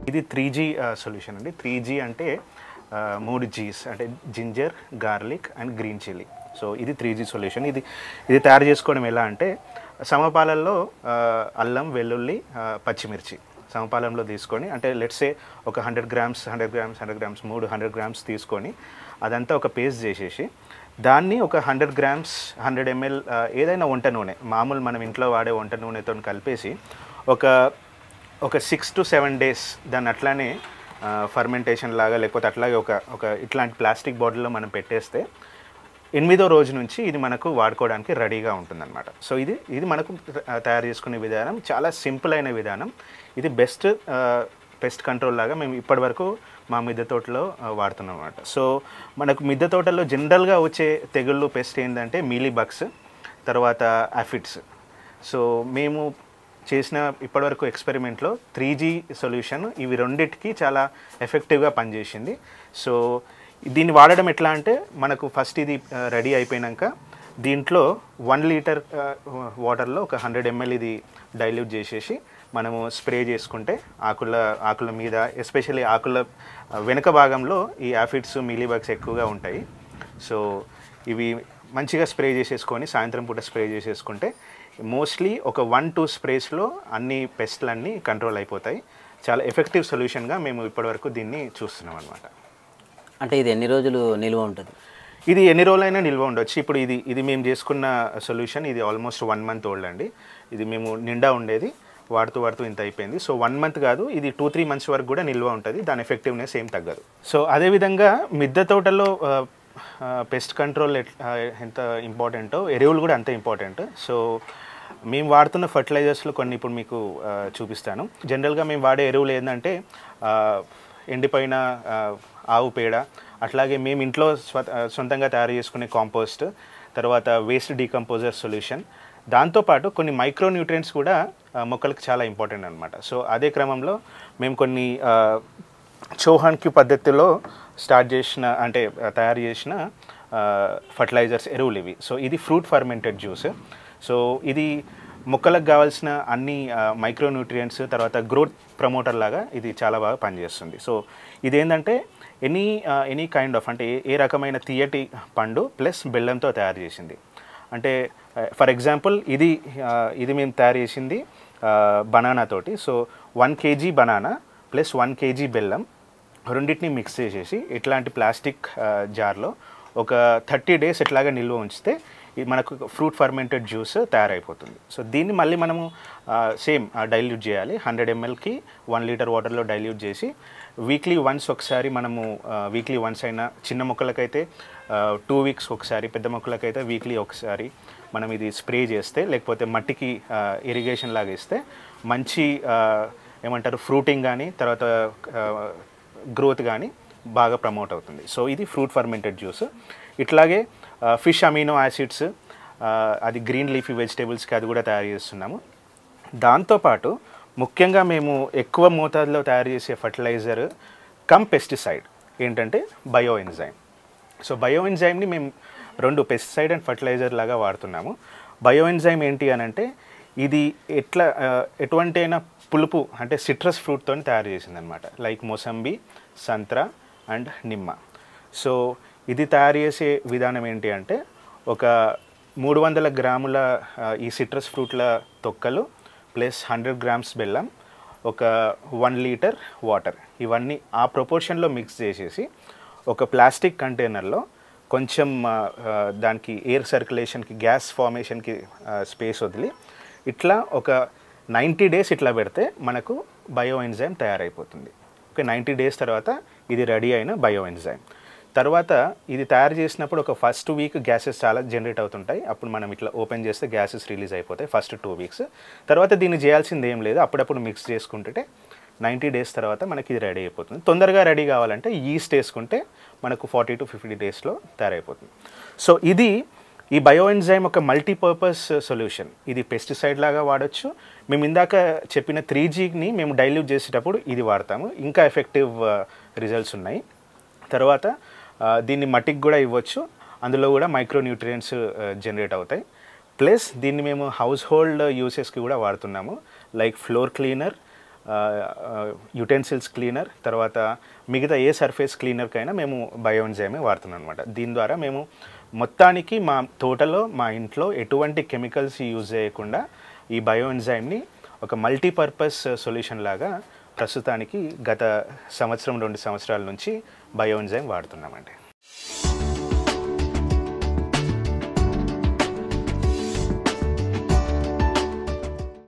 ఇది 3G solution అండి. 3G అంటే 3 Gs అంటే ginger, garlic and green chilli. So ఇది 3G సొల్యూషన్. ఇది తయారు చేసుకోవడం ఎలా అంటే సమపాలల్లో అల్లం, వెల్లుల్లి, పచ్చిమిర్చి సమపాలంలో తీసుకొని, అంటే లెట్సే ఒక 100 గ్రామ్స్ 300 గ్రామ్స్ తీసుకొని అదంతా ఒక పేస్ట్ చేసేసి దాన్ని ఒక 100 గ్రామ్స్ 100 ml ఏదైనా వంట నూనె, మామూలు మనం ఇంట్లో వాడే వంట నూనెతో కలిపేసి ఒక 6 to 7 days దాన్ని అట్లానే ఫర్మెంటేషన్ లాగా లేకపోతే అట్లాగే ఒక ఇట్లాంటి ప్లాస్టిక్ బాటిల్లో మనం పెట్టేస్తే 8వ రోజు నుంచి ఇది మనకు వాడుకోవడానికి రెడీగా ఉంటుందన్నమాట. సో ఇది మనకు తయారు చేసుకునే విధానం చాలా సింపుల్ అయిన విధానం. ఇది పెస్ట్ కంట్రోల్ లాగా మేము ఇప్పటివరకు మా మిద్దె తోటలో వాడుతున్నాం అన్నమాట. సో మనకు మిద్దె తోటలో జనరల్గా వచ్చే తెగుళ్ళు పెస్ట్ ఏంటంటే మీలీ బగ్స్, తర్వాత ఆఫిడ్స్. సో మేము చేసిన ఇప్పటివరకు ఎక్స్పెరిమెంట్లో 3G సొల్యూషన్ ఇవి రెండింటికి చాలా ఎఫెక్టివ్గా పనిచేసింది. సో దీన్ని వాడడం ఎట్లా అంటే మనకు ఫస్ట్ ఇది రెడీ అయిపోయాక దీంట్లో 1 లీటర్ వాటర్లో ఒక 100 ml ఇది డైల్యూట్ చేసేసి మనము స్ప్రే చేసుకుంటే ఆకుల మీద, ఎస్పెషల్లీ ఆకుల వెనుక భాగంలో ఈ ఆఫిడ్స్, మీలీబగ్స్ ఎక్కువగా ఉంటాయి. సో ఇవి మంచిగా స్ప్రే చేసేసుకొని సాయంత్రం పూట స్ప్రే చేసేసుకుంటే మోస్ట్లీ ఒక 1-2 స్ప్రేస్లో అన్ని పెస్ట్లన్నీ కంట్రోల్ అయిపోతాయి. చాలా ఎఫెక్టివ్ సొల్యూషన్గా మేము ఇప్పటివరకు దీన్ని చూస్తున్నాం అన్నమాట. అంటే ఇది ఎన్ని రోజులు నిల్వ ఉంటుంది? ఇది ఎన్ని రోజులైనా నిల్వ ఉండొచ్చు. ఇప్పుడు ఇది మేము చేసుకున్న సొల్యూషన్ ఇది ఆల్మోస్ట్ 1 month ఓల్డ్ అండి. ఇది మేము నిండా ఉండేది, వాడుతూ ఇంత అయిపోయింది. సో 1 month కాదు, ఇది 2-3 months వరకు కూడా నిల్వ ఉంటుంది. దాని ఎఫెక్టివ్నెస్ ఏం తగ్గదు. సో అదేవిధంగా మిద్దె తోటలో పెస్ట్ కంట్రోల్ ఎంత ఇంపార్టెంటో ఎరువులు కూడా అంతే ఇంపార్టెంట్. సో మేము వాడుతున్న ఫర్టిలైజర్స్లో కొన్ని ఇప్పుడు మీకు చూపిస్తాను. జనరల్గా మేము వాడే ఎరువులు ఏంటంటే ఎండిపోయిన ఆవు పేడ, అట్లాగే మేము ఇంట్లో సొంతంగా తయారు చేసుకునే కాంపోస్ట్, తర్వాత వేస్ట్ డీకంపోజర్ సొల్యూషన్, దాంతోపాటు కొన్ని మైక్రోన్యూట్రియంట్స్ కూడా మొక్కలకు చాలా ఇంపార్టెంట్ అనమాట. సో అదే క్రమంలో మేము కొన్ని చౌహాన్ క్యూ పద్ధతిలో తయారు చేసిన ఫర్టిలైజర్స్ ఎరువులు ఇవి. సో ఇది ఫ్రూట్ ఫర్మెంటెడ్ జ్యూస్. సో ఇది మొక్కలకు కావాల్సిన అన్ని మైక్రోన్యూట్రియంట్స్, తర్వాత గ్రోత్ ప్రమోటర్ లాగా ఇది చాలా బాగా పనిచేస్తుంది. సో ఇదేంటంటే ఎనీ కైండ్ ఆఫ్ అంటే ఏ రకమైన తీయటి పండు ప్లస్ బెల్లంతో తయారు చేసింది. అంటే ఫర్ ఎగ్జాంపుల్ ఇది మేము తయారు చేసింది బనానా తోటి. So 1 kg banana plus 1 kg బెల్లం రెండింటిని మిక్స్ చేసేసి ఇట్లాంటి ప్లాస్టిక్ జార్లో ఒక 30 days ఇట్లాగా నిల్వ ఉంచితే మనకు ఫ్రూట్ ఫర్మెంటెడ్ జ్యూస్ తయారైపోతుంది. సో దీన్ని మళ్ళీ మనము సేమ్ డైల్యూట్ చేయాలి. 100 mlకి 1 లీటర్ వాటర్లో డైల్యూట్ చేసి వీక్లీ వన్స్ ఒకసారి మనము వీక్లీ వన్స్ అయినా, చిన్న మొక్కలకైతే 2 weeks ఒకసారి, పెద్ద మొక్కలకైతే వీక్లీ ఒకసారి మనం ఇది స్ప్రే చేస్తే, లేకపోతే మట్టికి ఇరిగేషన్ లాగా ఇస్తే మంచి ఏమంటారు ఫ్రూటింగ్ కానీ తర్వాత గ్రోత్ కానీ బాగా ప్రమోట్ అవుతుంది. సో ఇది ఫ్రూట్ ఫర్మెంటెడ్ జ్యూస్. ఇట్లాగే ఫిష్ అమినో యాసిడ్స్, అది గ్రీన్ లీఫీ వెజిటేబుల్స్కి అది కూడా తయారు చేస్తున్నాము. దాంతోపాటు ముఖ్యంగా మేము ఎక్కువ మోతాదులో తయారు చేసే ఫర్టిలైజర్ కమ్ పెస్టిసైడ్ ఏంటంటే బయో ఎంజైమ్. సో బయో ఎంజైమ్ని మేము 2 పెస్టిసైడ్ అండ్ ఫర్టిలైజర్ లాగా వాడుతున్నాము. బయో ఎంజైమ్ ఏంటి అని అంటే ఇది ఎటువంటి అయినా పులుపు అంటే సిట్రస్ ఫ్రూట్తో తయారు చేసిందనమాట. లైక్ మోసంబి, సంత్రా అండ్ నిమ్మ. సో ఇది తయారు చేసే విధానం ఏంటి అంటే ఒక 300 గ్రాముల ఈ సిట్రస్ ఫ్రూట్ల తొక్కలు ప్లస్ 100 గ్రామ్స్ బెల్లం, ఒక 1 లీటర్ వాటర్, ఇవన్నీ ఆ ప్రపోర్షన్లో మిక్స్ చేసేసి ఒక ప్లాస్టిక్ కంటైనర్లో కొంచెం దానికి ఎయిర్ సర్క్యులేషన్కి, గ్యాస్ ఫార్మేషన్కి స్పేస్ వదిలి ఇట్లా ఒక 90 days ఇట్లా పెడితే మనకు బయో ఎంజైమ్ తయారైపోతుంది. ఓకే, 90 days తర్వాత ఇది రెడీ అయిన బయో ఎంజైమ్. తర్వాత ఇది తయారు చేసినప్పుడు ఒక ఫస్ట్ వీక్ గ్యాసెస్ చాలా జనరేట్ అవుతుంటాయి. అప్పుడు మనం ఇట్లా ఓపెన్ చేస్తే గ్యాసెస్ రిలీజ్ అయిపోతాయి ఫస్ట్ 2 weeks. తర్వాత దీన్ని చేయాల్సింది ఏం లేదు, అప్పుడప్పుడు మిక్స్ చేసుకుంటే 90 days తర్వాత మనకి ఇది రెడీ అయిపోతుంది. తొందరగా రెడీ కావాలంటే ఈస్ట్ వేసుకుంటే మనకు 40 to 50 daysలో తయారైపోతుంది. సో ఈ బయో ఎంజైమ్ ఒక మల్టీపర్పస్ సొల్యూషన్. ఇది పెస్టిసైడ్ లాగా వాడచ్చు. మేము ఇందాక చెప్పిన 3Gని మేము డైల్యూట్ చేసేటప్పుడు ఇది వాడతాము, ఇంకా ఎఫెక్టివ్ రిజల్ట్స్ ఉన్నాయి. తర్వాత దీన్ని మట్టికి కూడా ఇవ్వచ్చు, అందులో కూడా మైక్రోన్యూట్రియంట్స్ జనరేట్ అవుతాయి. ప్లస్ దీన్ని మేము హౌస్ హోల్డ్ యూసెస్కి కూడా వాడుతున్నాము. Like floor cleaner, utensils cleaner, తర్వాత మిగతా ఏ సర్ఫేస్ క్లీనర్కైనా మేము బయో ఎంజైమే వాడుతున్నాం అనమాట. దీని ద్వారా మేము మొత్తానికి మా తోటలో మా ఇంట్లో ఎటువంటి కెమికల్స్ యూజ్ చేయకుండా ఈ బయో ఎంజైమ్ని ఒక మల్టీపర్పస్ సొల్యూషన్ లాగా ప్రస్తుతానికి గత 1-2 సంవత్సరాల నుంచి బయో ఎంజైమ్ వాడుతున్నామండి.